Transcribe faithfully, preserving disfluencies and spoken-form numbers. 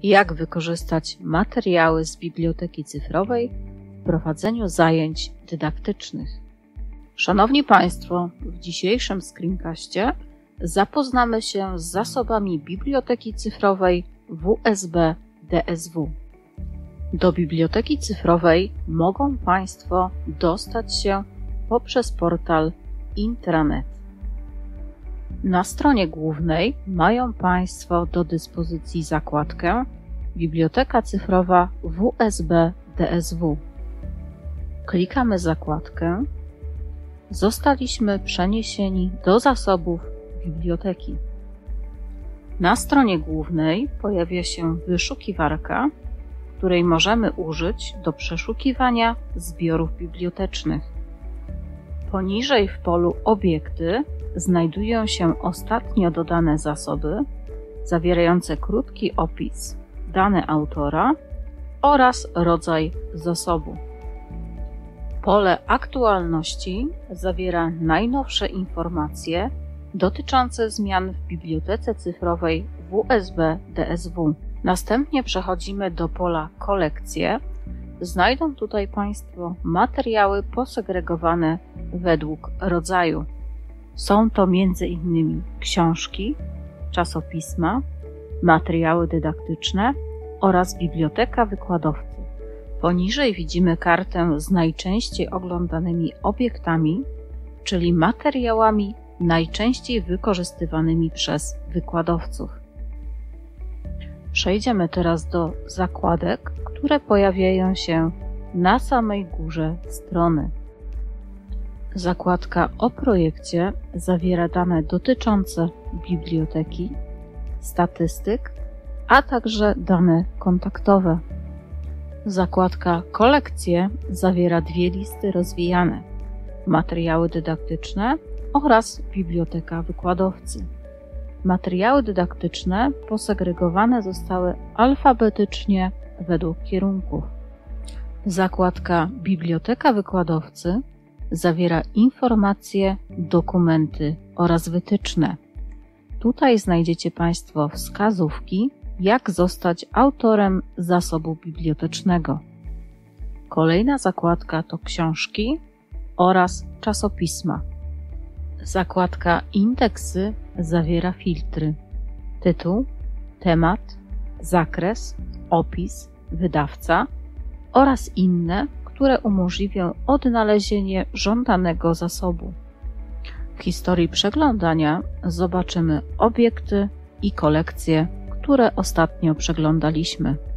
Jak wykorzystać materiały z biblioteki cyfrowej w prowadzeniu zajęć dydaktycznych. Szanowni Państwo, w dzisiejszym screencaście zapoznamy się z zasobami biblioteki cyfrowej W S B D S W. Do biblioteki cyfrowej mogą Państwo dostać się poprzez portal intranet. Na stronie głównej mają Państwo do dyspozycji zakładkę Biblioteka cyfrowa W S B D S W. Klikamy zakładkę. Zostaliśmy przeniesieni do zasobów biblioteki. Na stronie głównej pojawia się wyszukiwarka, której możemy użyć do przeszukiwania zbiorów bibliotecznych. Poniżej w polu Obiekty znajdują się ostatnio dodane zasoby zawierające krótki opis, dane autora oraz rodzaj zasobu. Pole Aktualności zawiera najnowsze informacje dotyczące zmian w bibliotece cyfrowej W S B D S W. Następnie przechodzimy do pola Kolekcje. Znajdą tutaj Państwo materiały posegregowane według rodzaju. Są to między innymi książki, czasopisma, materiały dydaktyczne oraz biblioteka wykładowcy. Poniżej widzimy kartę z najczęściej oglądanymi obiektami, czyli materiałami najczęściej wykorzystywanymi przez wykładowców. Przejdziemy teraz do zakładek, które pojawiają się na samej górze strony. Zakładka o projekcie zawiera dane dotyczące biblioteki, statystyk, a także dane kontaktowe. Zakładka Kolekcje zawiera dwie listy rozwijane: materiały dydaktyczne oraz biblioteka wykładowcy. Materiały dydaktyczne posegregowane zostały alfabetycznie według kierunków. Zakładka Biblioteka wykładowcy zawiera informacje, dokumenty oraz wytyczne. Tutaj znajdziecie Państwo wskazówki, jak zostać autorem zasobu bibliotecznego. Kolejna zakładka to książki oraz czasopisma. Zakładka Indeksy zawiera filtry: tytuł, temat, zakres, opis, wydawca oraz inne, które umożliwią odnalezienie żądanego zasobu. W historii przeglądania zobaczymy obiekty i kolekcje, które ostatnio przeglądaliśmy.